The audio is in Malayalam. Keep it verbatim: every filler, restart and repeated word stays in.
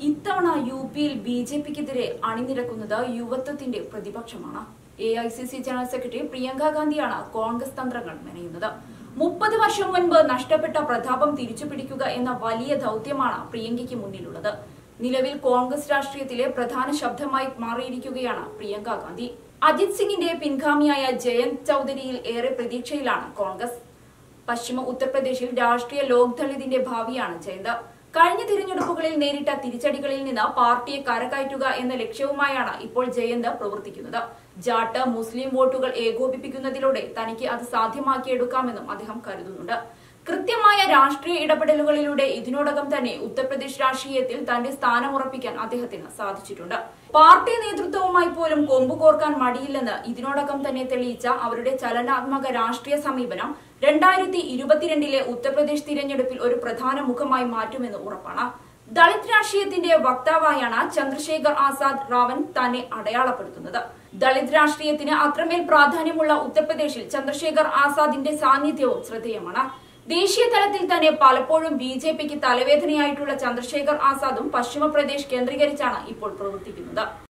ഇത്തവണ യു പിയിൽ ബി ജെ പിക്കെതിരെ അണിനിരക്കുന്നത് യുവത്വത്തിന്റെ പ്രതിപക്ഷമാണ്. A I C C general secretary Priyanka ഗാന്ധിയാണ് കോൺഗ്രസ് തന്ത്രങ്ങൾ മെനയുന്നത്. മുപ്പത് വർഷം മുൻപ് നഷ്ടപ്പെട്ട പ്രതാപം തിരിച്ചുപിടിക്കുക എന്ന വലിയ ദൌത്യമാണ് പ്രിയങ്കയ്ക്ക് മുന്നിലുള്ളത്. നിലവിൽ കോൺഗ്രസ് രാഷ്ട്രീയത്തിലെ പ്രധാന ശബ്ദമായി മാറിയിരിക്കുകയാണ് പ്രിയങ്ക ഗാന്ധി. അജിത് സിംഗിന്റെ പിൻഗാമിയായ ജയന്ത് ചൌധരിയിൽ ഏറെ പ്രതീക്ഷയിലാണ് കോൺഗ്രസ്. പശ്ചിമ ഉത്തർപ്രദേശിൽ രാഷ്ട്രീയ ലോക് ദളിതിന്റെ ഭാവിയാണ് ജയന്ത്. കഴിഞ്ഞ തിരഞ്ഞെടുപ്പുകളിൽ നേരിട്ട തിരിച്ചടികളിൽ നിന്ന് പാർട്ടിയെ കരകയറ്റുക എന്ന ലക്ഷ്യവുമായാണ് ഇപ്പോൾ ജയന്ത് പ്രവർത്തിക്കുന്നത്. ജാട്ട് മുസ്ലിം വോട്ടുകൾ ഏകോപിപ്പിക്കുന്നതിലൂടെ തനിക്ക് അത് സാധ്യമാക്കിയെടുക്കാമെന്നും അദ്ദേഹം കരുതുന്നുണ്ട്. കൃത്യമായ രാഷ്ട്രീയ ഇടപെടലുകളിലൂടെ ഇതിനോടകം തന്നെ ഉത്തർപ്രദേശ് രാഷ്ട്രീയത്തിൽ തന്റെ സ്ഥാനമുറപ്പിക്കാൻ അദ്ദേഹത്തിന് സാധിച്ചിട്ടുണ്ട്. പാർട്ടി നേതൃത്വവുമായി പോലും കൊമ്പുകോർക്കാൻ മടിയില്ലെന്ന് ഇതിനോടകം തന്നെ തെളിയിച്ച അവരുടെ ചലനാത്മക രാഷ്ട്രീയ സമീപനം രണ്ടായിരത്തി ഇരുപത്തിരണ്ടിലെ ഉത്തർപ്രദേശ് തിരഞ്ഞെടുപ്പിൽ ഒരു പ്രധാന മുഖമായി മാറ്റുമെന്ന് ഉറപ്പാണ്. ദളിത് രാഷ്ട്രീയത്തിന്റെ വക്താവായാണ് ചന്ദ്രശേഖർ ആസാദ് റാവൻ തന്നെ അടയാളപ്പെടുത്തുന്നത്. ദളിത് രാഷ്ട്രീയത്തിന് അത്രമേൽ പ്രാധാന്യമുള്ള ഉത്തർപ്രദേശിൽ ചന്ദ്രശേഖർ ആസാദിന്റെ സാന്നിധ്യവും ശ്രദ്ധേയമാണ്. ദേശീയ തലത്തിൽ തന്നെ പലപ്പോഴും ബി ജെ പിക്ക് തലവേദനയായിട്ടുള്ള ചന്ദ്രശേഖർ ആസാദും പശ്ചിമ പ്രദേശ് കേന്ദ്രീകരിച്ചാണ് ഇപ്പോൾ പ്രവർത്തിക്കുന്നത്.